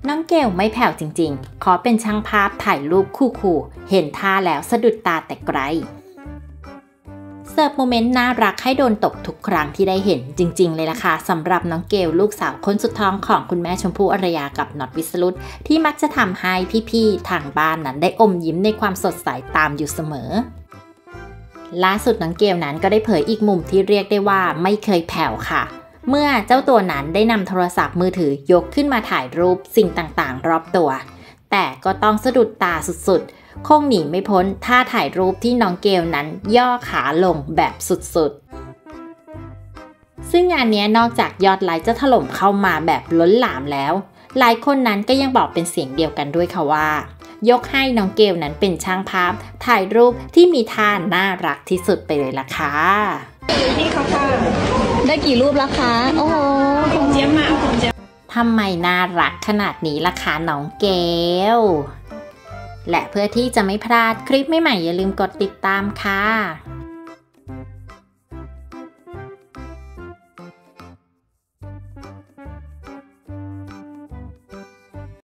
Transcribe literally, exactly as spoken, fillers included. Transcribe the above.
น้องเกลไม่แผ่วจริงๆขอเป็นช่างภาพถ่ายรูปคู่ๆเห็นท่าแล้วสะดุดตาแต่ไกลเสิร์ฟโมเมนต์น่ารักให้โดนตกทุกครั้งที่ได้เห็นจริงๆเลยล่ะค่ะสำหรับน้องเกลลูกสาวคนสุดท้องของคุณแม่ชมพู่อารยากับน็อตวิสรุตที่มักจะทำให้พี่ๆทางบ้านนั้นได้อมยิ้มในความสดใสตามอยู่เสมอล่าสุดน้องเกลนั้นก็ได้เผยอีกมุมที่เรียกได้ว่าไม่เคยแผ่วค่ะเมื่อเจ้าตัวนั้นได้นำโทรศัพท์มือถือยกขึ้นมาถ่ายรูปสิ่งต่างๆรอบตัวแต่ก็ต้องสะดุดตาสุดๆคงหนีไม่พ้นท่าถ่ายรูปที่น้องเกลนั้นย่อขาลงแบบสุดๆซึ่งงานนี้นอกจากยอดไลค์จะถล่มเข้ามาแบบล้นหลามแล้วหลายคนนั้นก็ยังบอกเป็นเสียงเดียวกันด้วยค่ะว่ายกให้น้องเกลนั้นเป็นช่างภาพถ่ายรูปที่มีท่าน่ารักที่สุดไปเลยล่ะค่ะนี่เขาค่ะได้กี่รูปแล้วคะโอ้โหผมเจี๊ยบมาผมเจี๊ยบทำไมน่ารักขนาดนี้ล่ะคะน้องเกลและเพื่อที่จะไม่พลาดคลิปใหม่ๆอย่าลืมกดติดตามค่ะ